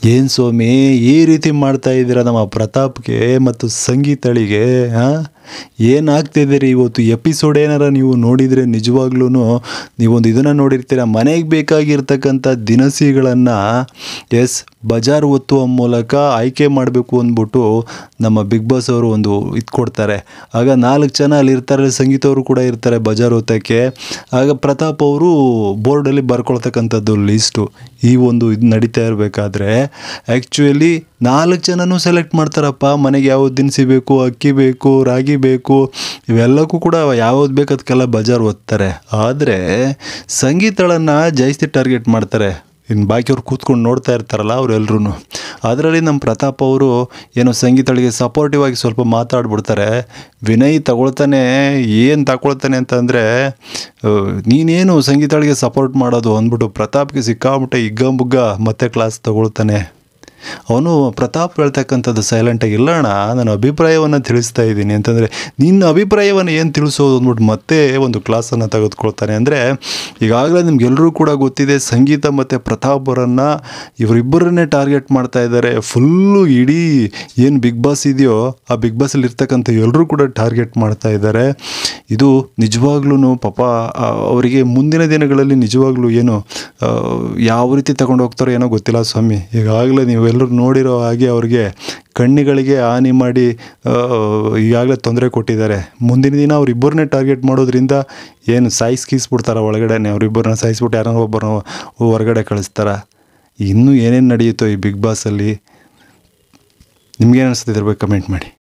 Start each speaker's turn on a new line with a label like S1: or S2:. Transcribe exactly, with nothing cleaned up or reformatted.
S1: ಏನು ಸ್ವಾಮಿ ಈ ರೀತಿ ಮಾಡ್ತಾ ಇದ್ದೀರಾ ನಮ್ಮ ಪ್ರತಾಪ್ಗೆ ಮತ್ತು ಸಂಗೀತಳಿಗೆ? ಹಾಂ, ಏನಾಗ್ತಿದ್ದೀರಿ ಇವತ್ತು? ಎಪಿಸೋಡ್ ಏನಾರ ನೀವು ನೋಡಿದರೆ ನಿಜವಾಗ್ಲೂ ನೀವೊಂದು ಇದನ್ನು ನೋಡಿರ್ತೀರ, ಮನೆಗೆ ಬೇಕಾಗಿರ್ತಕ್ಕಂಥ ದಿನಸಿಗಳನ್ನು ಎಸ್ ಬಜಾರ್ ಒತ್ತುವ ಮೂಲಕ ಆಯ್ಕೆ ಮಾಡಬೇಕು ಅಂದ್ಬಿಟ್ಟು ನಮ್ಮ ಬಿಗ್ ಬಾಸ್ ಅವರು ಒಂದು ಇದು ಕೊಡ್ತಾರೆ. ಆಗ ನಾಲ್ಕು ಜನ ಅಲ್ಲಿ ಇರ್ತಾರೆ, ಸಂಗೀತ ಅವರು ಕೂಡ ಇರ್ತಾರೆ ಬಜಾರ್ ಒತ್ತಕ್ಕೆ. ಆಗ ಪ್ರತಾಪ್ ಅವರು ಬೋರ್ಡಲ್ಲಿ ಬರ್ಕೊಳ್ತಕ್ಕಂಥದ್ದು ಲಿಸ್ಟು. ಈ ಒಂದು ಇದು ನಡೀತಾ ಇರಬೇಕಾದ್ರೆ ಆ್ಯಕ್ಚುಲಿ ನಾಲ್ಕು ಜನನೂ ಸೆಲೆಕ್ಟ್ ಮಾಡ್ತಾರಪ್ಪ. ಮನೆಗೆ ಯಾವ್ದು ದಿನಸಿ ಬೇಕು, ಅಕ್ಕಿ ಬೇಕು, ರಾಗಿ ಬೇಕು, ಇವೆಲ್ಲಕ್ಕೂ ಕೂಡ ಯಾವ್ದು ಬೇಕು ಅದಕ್ಕೆಲ್ಲ ಬಜಾರ್ ಒತ್ತಾರೆ. ಆದರೆ ಸಂಗೀತಳನ್ನು ಜಾಸ್ತಿ ಟಾರ್ಗೆಟ್ ಮಾಡ್ತಾರೆ. ಇನ್ನು ಬಾಕಿಯವ್ರು ಕೂತ್ಕೊಂಡು ನೋಡ್ತಾ ಇರ್ತಾರಲ್ಲ ಅವರೆಲ್ಲರೂ. ಅದರಲ್ಲಿ ನಮ್ಮ ಪ್ರತಾಪ್ ಅವರು ಏನೋ ಸಂಗೀತಳಿಗೆ ಸಪೋರ್ಟಿವ್ ಆಗಿ ಸ್ವಲ್ಪ ಮಾತಾಡ್ಬಿಡ್ತಾರೆ. ವಿನಯ್ ತಗೊಳ್ತಾನೆ, ಏನು ತಗೊಳ್ತಾನೆ ಅಂತಂದರೆ, ನೀನೇನು ಸಂಗೀತಳಿಗೆ ಸಪೋರ್ಟ್ ಮಾಡೋದು ಅಂದ್ಬಿಟ್ಟು ಪ್ರತಾಪ್ಗೆ ಸಿಕ್ಕಾಬಿಟ್ಟೆ ಹಿಗ್ಗಂಬುಗ್ಗ ಮತ್ತೆ ಕ್ಲಾಸ್ ತಗೊಳ್ತಾನೆ. ಅವನು ಪ್ರತಾಪ್ ಹೇಳ್ತಕ್ಕಂಥದ್ದು ಸೈಲೆಂಟಾಗಿ, ಇಲ್ಲ ಅಣ್ಣ ನಾನು ಅಭಿಪ್ರಾಯವನ್ನು ತಿಳಿಸ್ತಾ ಇದ್ದೀನಿ ಅಂತಂದರೆ, ನಿನ್ನ ಅಭಿಪ್ರಾಯವನ್ನು ಏನು ತಿಳಿಸೋದು ಅಂದ್ಬಿಟ್ಟು ಮತ್ತೆ ಒಂದು ಕ್ಲಾಸನ್ನು ತೆಗೆದುಕೊಳ್ತಾನೆ. ಅಂದರೆ ಈಗಾಗಲೇ ನಿಮ್ಗೆಲ್ಲರೂ ಕೂಡ ಗೊತ್ತಿದೆ, ಸಂಗೀತ ಮತ್ತು ಪ್ರತಾಪ್ ಅವರನ್ನು ಇವರಿಬ್ಬರನ್ನೇ ಟಾರ್ಗೆಟ್ ಮಾಡ್ತಾ ಇದ್ದಾರೆ. ಫುಲ್ಲು ಇಡೀ ಏನು ಬಿಗ್ ಬಾಸ್ ಇದೆಯೋ ಆ ಬಿಗ್ ಬಾಸಲ್ಲಿ ಇರ್ತಕ್ಕಂಥ ಎಲ್ಲರೂ ಕೂಡ ಟಾರ್ಗೆಟ್ ಮಾಡ್ತಾ ಇದ್ದಾರೆ. ಇದು ನಿಜವಾಗ್ಲೂ ಪಾಪ ಅವರಿಗೆ ಮುಂದಿನ ದಿನಗಳಲ್ಲಿ ನಿಜವಾಗ್ಲೂ ಏನು ಯಾವ ರೀತಿ ತಗೊಂಡು ಹೋಗ್ತಾರೋ ಏನೋ ಗೊತ್ತಿಲ್ಲ ಸ್ವಾಮಿ. ಈಗಾಗಲೇ ನೀವೆಲ್ಲರೂ ನೋಡಿರೋ ಹಾಗೆ ಅವ್ರಿಗೆ ಕಣ್ಣುಗಳಿಗೆ ಹಾನಿ ಮಾಡಿ ಈಗಾಗಲೇ ತೊಂದರೆ ಕೊಟ್ಟಿದ್ದಾರೆ. ಮುಂದಿನ ದಿನ ಅವರಿಬ್ಬರನ್ನೇ ಟಾರ್ಗೆಟ್ ಮಾಡೋದ್ರಿಂದ ಏನು ಸಾಯಿಸ್ಕೀಸ್ಬಿಡ್ತಾರ ಒಳಗಡೆ, ಅವರಿಬ್ಬರನ್ನ ಸಾಯಿಸ್ಬಿಟ್ಟು ಯಾರೋ ಒಬ್ಬರನ್ನ ಹೊರಗಡೆ ಕಳಿಸ್ತಾರ. ಇನ್ನೂ ಏನೇನು ನಡೆಯುತ್ತೋ ಈ ಬಿಗ್ ಬಾಸಲ್ಲಿ, ನಿಮ್ಗೇನು ಅನಿಸ್ತಿದ್ರೆ ಕಮೆಂಟ್ ಮಾಡಿ.